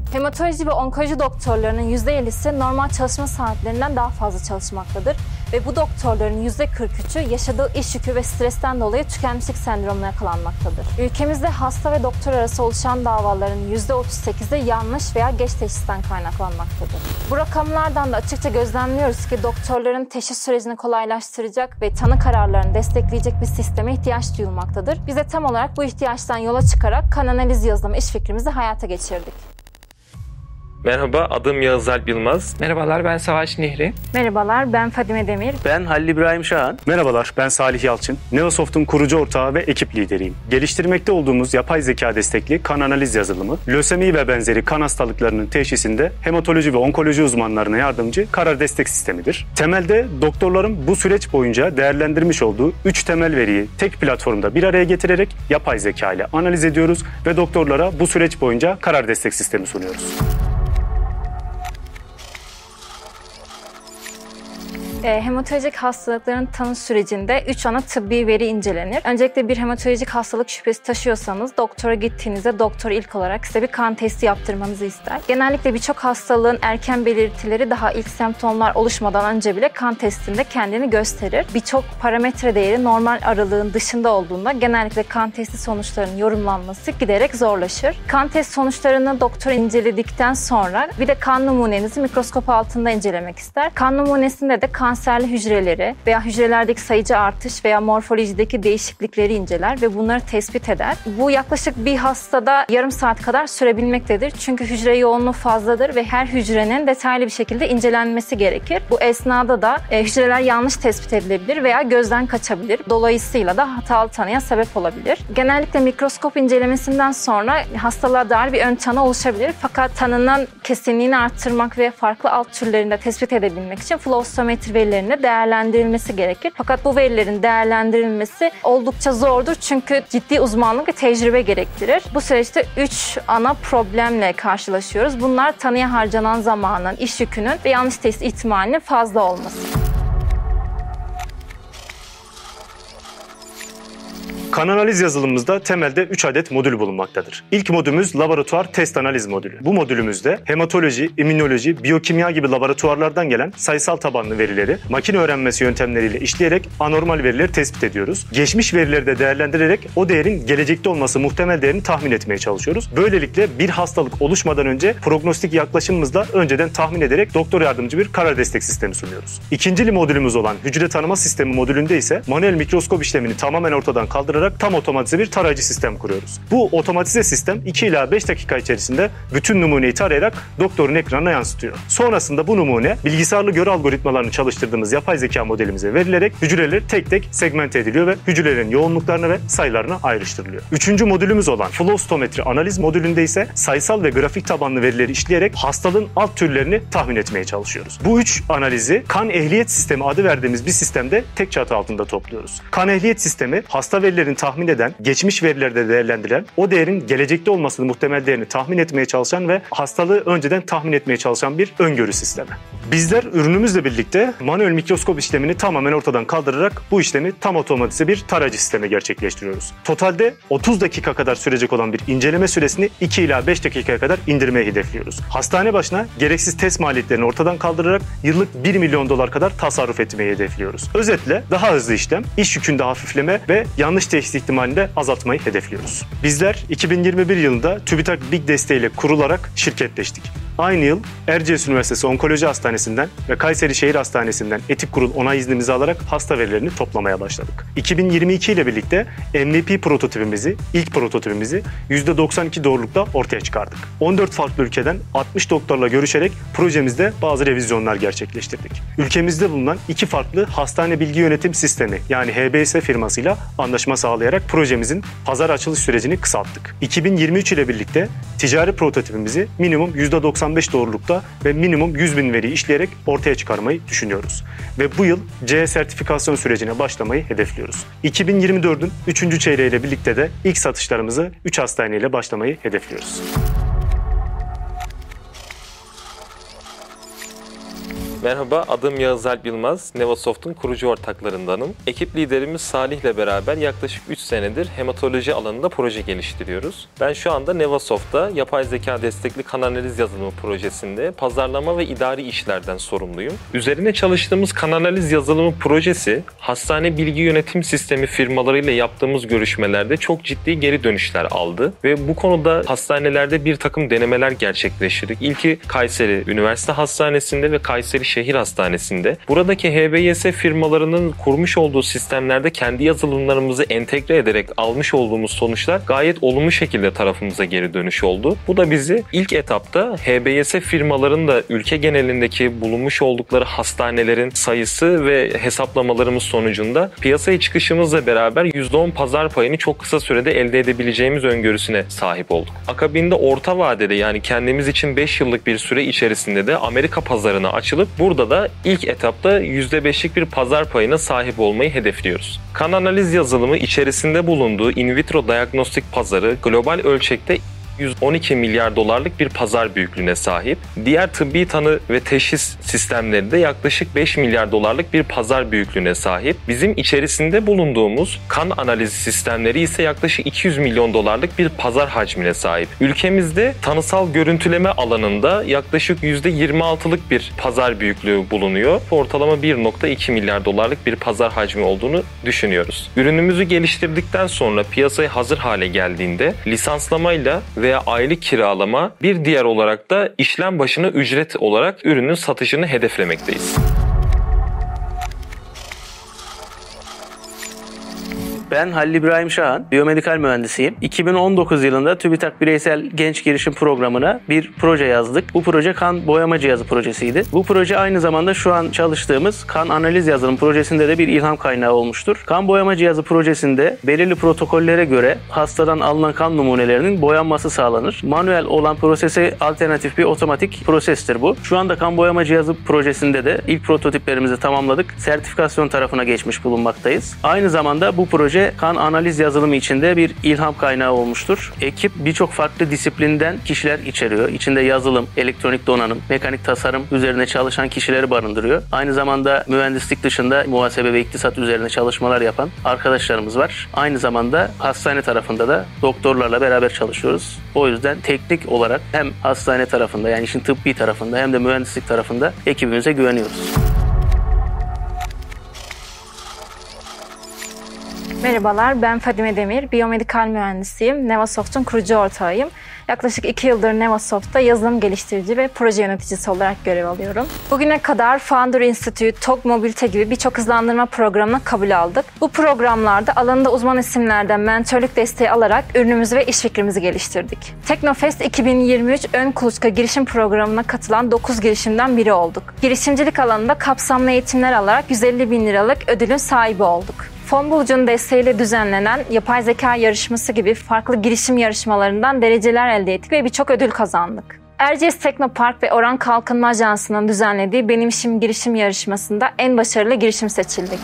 Hematoloji ve onkoloji doktorlarının %50'si normal çalışma saatlerinden daha fazla çalışmaktadır. Ve bu doktorların %43'ü yaşadığı iş yükü ve stresten dolayı tükenmişlik sendromuna yakalanmaktadır. Ülkemizde hasta ve doktor arası oluşan davaların %38'i yanlış veya geç teşhisten kaynaklanmaktadır. Bu rakamlardan da açıkça gözlemliyoruz ki doktorların teşhis sürecini kolaylaştıracak ve tanı kararlarını destekleyecek bir sisteme ihtiyaç duyulmaktadır. Biz de tam olarak bu ihtiyaçtan yola çıkarak kan analiz yazılımı iş fikrimizi hayata geçirdik. Merhaba, adım Yağız Alp Yılmaz. Merhabalar, ben Savaş Nihri. Merhabalar, ben Fadime Demir. Ben Halil İbrahim Şahan. Merhabalar, ben Salih Yalçın. Neosoft'un kurucu ortağı ve ekip lideriyim. Geliştirmekte olduğumuz yapay zeka destekli kan analiz yazılımı, lösemi ve benzeri kan hastalıklarının teşhisinde hematoloji ve onkoloji uzmanlarına yardımcı karar destek sistemidir. Temelde doktorların bu süreç boyunca değerlendirmiş olduğu 3 temel veriyi tek platformda bir araya getirerek yapay zeka ile analiz ediyoruz ve doktorlara bu süreç boyunca karar destek sistemi sunuyoruz. Hematolojik hastalıkların tanı sürecinde 3 ana tıbbi veri incelenir. Öncelikle bir hematolojik hastalık şüphesi taşıyorsanız doktora gittiğinizde doktor ilk olarak size bir kan testi yaptırmanızı ister. Genellikle birçok hastalığın erken belirtileri daha ilk semptomlar oluşmadan önce bile kan testinde kendini gösterir. Birçok parametre değeri normal aralığın dışında olduğunda genellikle kan testi sonuçlarının yorumlanması giderek zorlaşır. Kan test sonuçlarını doktor inceledikten sonra bir de kan numunenizi mikroskop altında incelemek ister. Kan numunesinde de kanserli hücreleri veya hücrelerdeki sayıcı artış veya morfolojideki değişiklikleri inceler ve bunları tespit eder. Bu yaklaşık bir hastada yarım saat kadar sürebilmektedir. Çünkü hücre yoğunluğu fazladır ve her hücrenin detaylı bir şekilde incelenmesi gerekir. Bu esnada da hücreler yanlış tespit edilebilir veya gözden kaçabilir. Dolayısıyla da hatalı tanıya sebep olabilir. Genellikle mikroskop incelemesinden sonra hastalığa dair bir ön tanı oluşabilir. Fakat tanının kesinliğini arttırmak ve farklı alt türlerinde tespit edebilmek için flow cytometri verilerinin değerlendirilmesi gerekir. Fakat bu verilerin değerlendirilmesi oldukça zordur çünkü ciddi uzmanlık ve tecrübe gerektirir. Bu süreçte 3 ana problemle karşılaşıyoruz. Bunlar tanıya harcanan zamanın, iş yükünün ve yanlış teşhis ihtimalinin fazla olması. Kan analiz yazılımımızda temelde 3 adet modül bulunmaktadır. İlk modülümüz laboratuvar test analiz modülü. Bu modülümüzde hematoloji, immünoloji, biyokimya gibi laboratuvarlardan gelen sayısal tabanlı verileri makine öğrenmesi yöntemleriyle işleyerek anormal verileri tespit ediyoruz. Geçmiş verileri de değerlendirerek o değerin gelecekte olması muhtemel değerini tahmin etmeye çalışıyoruz. Böylelikle bir hastalık oluşmadan önce prognostik yaklaşımımızla önceden tahmin ederek doktor yardımcı bir karar destek sistemi sunuyoruz. İkincil modülümüz olan hücre tanıma sistemi modülünde ise manuel mikroskop işlemini tamamen ortadan kaldırarak tam otomatize bir tarayıcı sistem kuruyoruz. Bu otomatize sistem 2 ila 5 dakika içerisinde bütün numuneyi tarayarak doktorun ekranına yansıtıyor. Sonrasında bu numune bilgisayarlı görü algoritmalarını çalıştırdığımız yapay zeka modelimize verilerek hücreler tek tek segmente ediliyor ve hücrelerin yoğunluklarına ve sayılarına ayrıştırılıyor. Üçüncü modülümüz olan flow cytometri analiz modülünde ise sayısal ve grafik tabanlı verileri işleyerek hastalığın alt türlerini tahmin etmeye çalışıyoruz. Bu 3 analizi kan ehliyet sistemi adı verdiğimiz bir sistemde tek çatı altında topluyoruz. Kan ehliyet sistemi hasta verilerin tahmin eden, geçmiş verilerde değerlendiren, o değerin gelecekte olmasını muhtemel değerini tahmin etmeye çalışan ve hastalığı önceden tahmin etmeye çalışan bir öngörü sistemi. Bizler ürünümüzle birlikte manuel mikroskop işlemini tamamen ortadan kaldırarak bu işlemi tam otomatize bir tarayıcı sisteme gerçekleştiriyoruz. Totalde 30 dakika kadar sürecek olan bir inceleme süresini 2 ila 5 dakikaya kadar indirmeyi hedefliyoruz. Hastane başına gereksiz test maliyetlerini ortadan kaldırarak yıllık 1 milyon dolar kadar tasarruf etmeyi hedefliyoruz. Özetle daha hızlı işlem, iş yükünde hafifleme ve yanlış teşhis ihtimalini de azaltmayı hedefliyoruz. Bizler 2021 yılında TÜBİTAK BİG desteğiyle kurularak şirketleştik. Aynı yıl Erciyes Üniversitesi Onkoloji Hastanesi'nden ve Kayseri Şehir Hastanesi'nden etik kurul onay iznimizi alarak hasta verilerini toplamaya başladık. 2022 ile birlikte MVP prototipimizi, ilk prototipimizi %92 doğrulukta ortaya çıkardık. 14 farklı ülkeden 60 doktorla görüşerek projemizde bazı revizyonlar gerçekleştirdik. Ülkemizde bulunan 2 farklı hastane bilgi yönetim sistemi yani HBS firmasıyla anlaşma sağlayarak projemizin pazar açılış sürecini kısalttık. 2023 ile birlikte ticari prototipimizi minimum %95 doğrulukta ve minimum 100.000 veri işleyerek ortaya çıkarmayı düşünüyoruz. Ve bu yıl CE sertifikasyon sürecine başlamayı hedefliyoruz. 2024'ün 3. çeyreğiyle birlikte de ilk satışlarımızı 3 hastaneyle başlamayı hedefliyoruz. Merhaba, adım Yağız Alp Yılmaz. Nevasoft'un kurucu ortaklarındanım. Ekip liderimiz Salih ile beraber yaklaşık 3 senedir hematoloji alanında proje geliştiriyoruz. Ben şu anda Nevasoft'ta yapay zeka destekli kan analiz yazılımı projesinde pazarlama ve idari işlerden sorumluyum. Üzerine çalıştığımız kan analiz yazılımı projesi, hastane bilgi yönetim sistemi firmalarıyla yaptığımız görüşmelerde çok ciddi geri dönüşler aldı ve bu konuda hastanelerde bir takım denemeler gerçekleştirdik. İlki Kayseri Üniversite Hastanesi'nde ve Kayseri Şehir Hastanesi'nde. Buradaki HBS firmalarının kurmuş olduğu sistemlerde kendi yazılımlarımızı entegre ederek almış olduğumuz sonuçlar gayet olumlu şekilde tarafımıza geri dönüş oldu. Bu da bizi ilk etapta HBS firmaların da ülke genelindeki bulunmuş oldukları hastanelerin sayısı ve hesaplamalarımız sonucunda piyasaya çıkışımızla beraber %10 pazar payını çok kısa sürede elde edebileceğimiz öngörüsüne sahip olduk. Akabinde orta vadede, yani kendimiz için 5 yıllık bir süre içerisinde de Amerika pazarına açılıp burada da ilk etapta %5'lik bir pazar payına sahip olmayı hedefliyoruz. Kan analiz yazılımı içerisinde bulunduğu in vitro diagnostik pazarı global ölçekte 112 milyar dolarlık bir pazar büyüklüğüne sahip. Diğer tıbbi tanı ve teşhis sistemleri de yaklaşık 5 milyar dolarlık bir pazar büyüklüğüne sahip. Bizim içerisinde bulunduğumuz kan analizi sistemleri ise yaklaşık 200 milyon dolarlık bir pazar hacmine sahip. Ülkemizde tanısal görüntüleme alanında yaklaşık %26'lık bir pazar büyüklüğü bulunuyor. Ortalama 1,2 milyar dolarlık bir pazar hacmi olduğunu düşünüyoruz. Ürünümüzü geliştirdikten sonra piyasaya hazır hale geldiğinde lisanslamayla veya aylık kiralama, bir diğer olarak da işlem başına ücret olarak ürünün satışını hedeflemekteyiz. Ben Halil İbrahim Şahan, biyomedikal mühendisiyim. 2019 yılında TÜBİTAK Bireysel Genç Girişim Programı'na bir proje yazdık. Bu proje kan boyama cihazı projesiydi. Bu proje aynı zamanda şu an çalıştığımız kan analiz yazılım projesinde de bir ilham kaynağı olmuştur. Kan boyama cihazı projesinde belirli protokollere göre hastadan alınan kan numunelerinin boyanması sağlanır. Manuel olan prosese alternatif bir otomatik prosestir bu. Şu anda kan boyama cihazı projesinde de ilk prototiplerimizi tamamladık. Sertifikasyon tarafına geçmiş bulunmaktayız. Aynı zamanda bu proje kan analiz yazılımı içinde bir ilham kaynağı olmuştur. Ekip birçok farklı disiplinden kişiler içeriyor. İçinde yazılım, elektronik donanım, mekanik tasarım üzerine çalışan kişileri barındırıyor. Aynı zamanda mühendislik dışında muhasebe ve iktisat üzerine çalışmalar yapan arkadaşlarımız var. Aynı zamanda hastane tarafında da doktorlarla beraber çalışıyoruz. O yüzden teknik olarak hem hastane tarafında, yani işin tıbbi tarafında, hem de mühendislik tarafında ekibimize güveniyoruz. Merhabalar, ben Fadime Demir, biyomedikal mühendisiyim. Nevasoft'un kurucu ortağıyım. Yaklaşık 2 yıldır Nevasoft'ta yazılım geliştirici ve proje yöneticisi olarak görev alıyorum. Bugüne kadar Founder Institute, TOG Mobilite gibi birçok hızlandırma programına kabul aldık. Bu programlarda alanında uzman isimlerden mentörlük desteği alarak ürünümüzü ve iş fikrimizi geliştirdik. Teknofest 2023 Ön Kuluçka girişim programına katılan 9 girişimden biri olduk. Girişimcilik alanında kapsamlı eğitimler alarak 150 bin liralık ödülün sahibi olduk. Fonbulucu'nun desteğiyle düzenlenen yapay zeka yarışması gibi farklı girişim yarışmalarından dereceler elde ettik ve birçok ödül kazandık. Erciyes Teknopark ve Oran Kalkınma Ajansı'nın düzenlediği Benim İşim Girişim yarışmasında en başarılı girişim seçildik.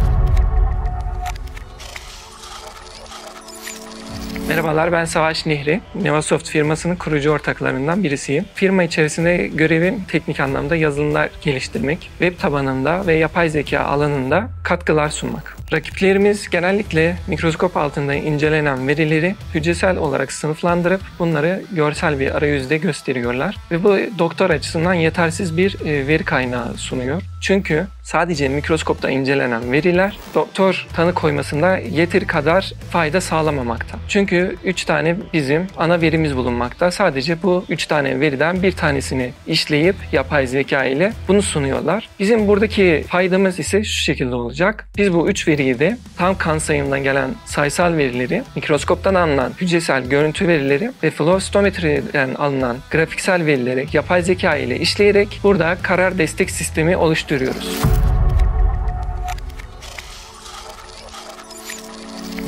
Merhabalar, ben Savaş Nihri. Nevasoft firmasının kurucu ortaklarından birisiyim. Firma içerisinde görevim teknik anlamda yazılımlar geliştirmek, web tabanında ve yapay zeka alanında katkılar sunmak. Rakiplerimiz genellikle mikroskop altında incelenen verileri hücresel olarak sınıflandırıp bunları görsel bir arayüzde gösteriyorlar. Ve bu doktor açısından yetersiz bir veri kaynağı sunuyor. Çünkü sadece mikroskopta incelenen veriler doktor tanı koymasında yeteri kadar fayda sağlamamakta. Çünkü 3 tane bizim ana verimiz bulunmakta. Sadece bu 3 tane veriden bir tanesini işleyip yapay zeka ile bunu sunuyorlar. Bizim buradaki faydamız ise şu şekilde olacak. Biz bu 3 veriyi de tam kan sayımından gelen sayısal verileri, mikroskoptan alınan hücresel görüntü verileri ve flow cytometriden alınan grafiksel verileri yapay zeka ile işleyerek burada karar destek sistemi oluşturuyoruz. Ben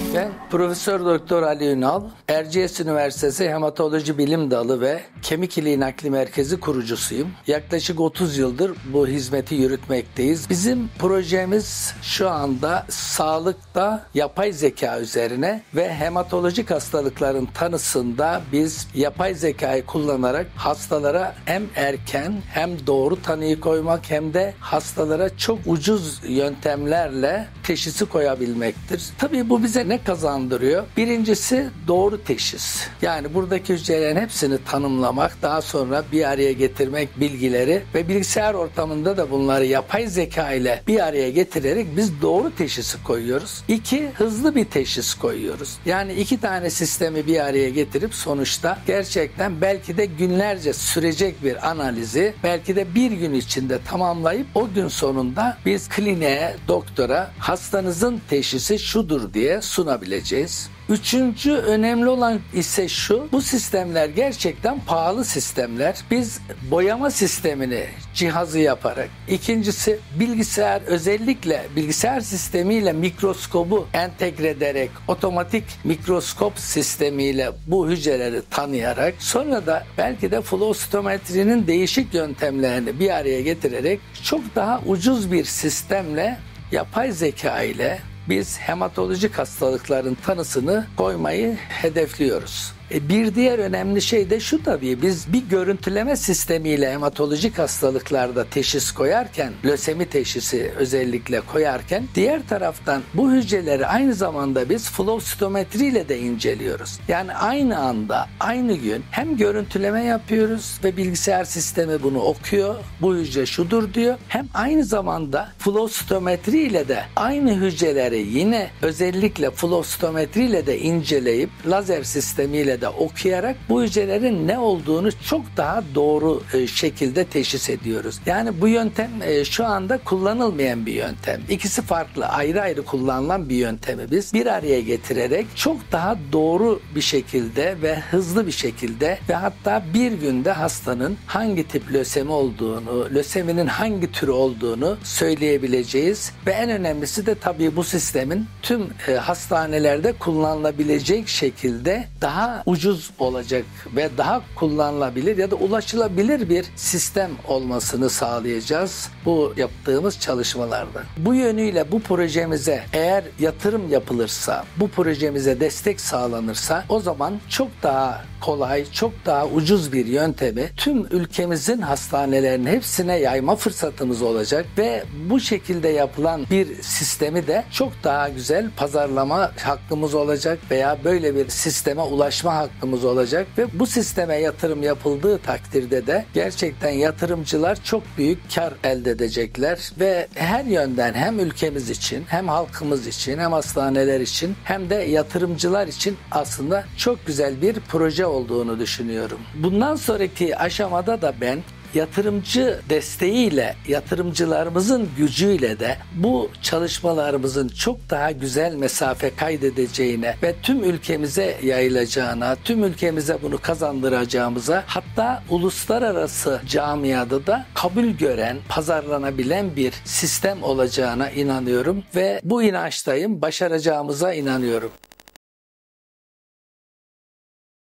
Profesör Doktor Ali Ünal, Erciyes Üniversitesi Hematoloji Bilim Dalı ve Kemik İliği Nakli Merkezi kurucusuyum. Yaklaşık 30 yıldır bu hizmeti yürütmekteyiz. Bizim projemiz şu anda sağlıkta yapay zeka üzerine ve hematolojik hastalıkların tanısında biz yapay zekayı kullanarak hastalara hem erken hem doğru tanıyı koymak hem de hastalara çok ucuz yöntemlerle teşhisi koyabilmektir. Tabii bu bize ne kazandırıyor? Birincisi doğru teşhis. Yani buradaki hücrelerin hepsini tanımlamak, daha sonra bir araya getirmek bilgileri ve bilgisayar ortamında da bunları yapay zeka ile bir araya getirerek biz doğru teşhisi koyuyoruz. 2. Hızlı bir teşhis koyuyoruz. Yani 2 tane sistemi bir araya getirip sonuçta gerçekten belki de günlerce sürecek bir analizi belki de bir gün içinde tamamlayıp o gün sonunda biz kliniğe, doktora hastanızın teşhisi şudur diye sunabileceğiz. Üçüncü önemli olan ise şu, bu sistemler gerçekten pahalı sistemler. Biz boyama sistemini cihazı yaparak, ikincisi bilgisayar, özellikle bilgisayar sistemiyle mikroskobu entegre ederek, otomatik mikroskop sistemiyle bu hücreleri tanıyarak, sonra da belki de flow değişik yöntemlerini bir araya getirerek çok daha ucuz bir sistemle, yapay zeka ile biz hematolojik hastalıkların tanısını koymayı hedefliyoruz. Bir diğer önemli şey de şu, tabii biz bir görüntüleme sistemiyle hematolojik hastalıklarda teşhis koyarken, lösemi teşhisi özellikle koyarken, diğer taraftan bu hücreleri aynı zamanda biz flow ile de inceliyoruz. Yani aynı anda, aynı gün hem görüntüleme yapıyoruz ve bilgisayar sistemi bunu okuyor, bu hücre şudur diyor, hem aynı zamanda flow ile de aynı hücreleri yine özellikle flow ile de inceleyip lazer sistemiyle de okuyarak bu hücrelerin ne olduğunu çok daha doğru şekilde teşhis ediyoruz. Yani bu yöntem şu anda kullanılmayan bir yöntem. İkisi farklı, ayrı ayrı kullanılan bir yöntemi biz bir araya getirerek çok daha doğru bir şekilde ve hızlı bir şekilde ve hatta bir günde hastanın hangi tip lösemi olduğunu, löseminin hangi türü olduğunu söyleyebileceğiz ve en önemlisi de tabii bu sistemin tüm hastanelerde kullanılabilecek şekilde daha ucuz olacak ve daha kullanılabilir ya da ulaşılabilir bir sistem olmasını sağlayacağız bu yaptığımız çalışmalarda. Bu yönüyle bu projemize eğer yatırım yapılırsa, bu projemize destek sağlanırsa o zaman çok daha kolay, çok daha ucuz bir yöntemi tüm ülkemizin hastanelerinin hepsine yayma fırsatımız olacak ve bu şekilde yapılan bir sistemi de çok daha güzel pazarlama hakkımız olacak veya böyle bir sisteme ulaşma hakkımız olacak ve bu sisteme yatırım yapıldığı takdirde de gerçekten yatırımcılar çok büyük kar elde edecekler ve her yönden hem ülkemiz için hem halkımız için hem hastaneler için hem de yatırımcılar için aslında çok güzel bir proje olduğunu düşünüyorum. Bundan sonraki aşamada da ben yatırımcı desteğiyle, yatırımcılarımızın gücüyle de bu çalışmalarımızın çok daha güzel mesafe kaydedeceğine ve tüm ülkemize yayılacağına, tüm ülkemize bunu kazandıracağımıza, hatta uluslararası camiada da kabul gören, pazarlanabilen bir sistem olacağına inanıyorum ve bu inançtayım, başaracağımıza inanıyorum.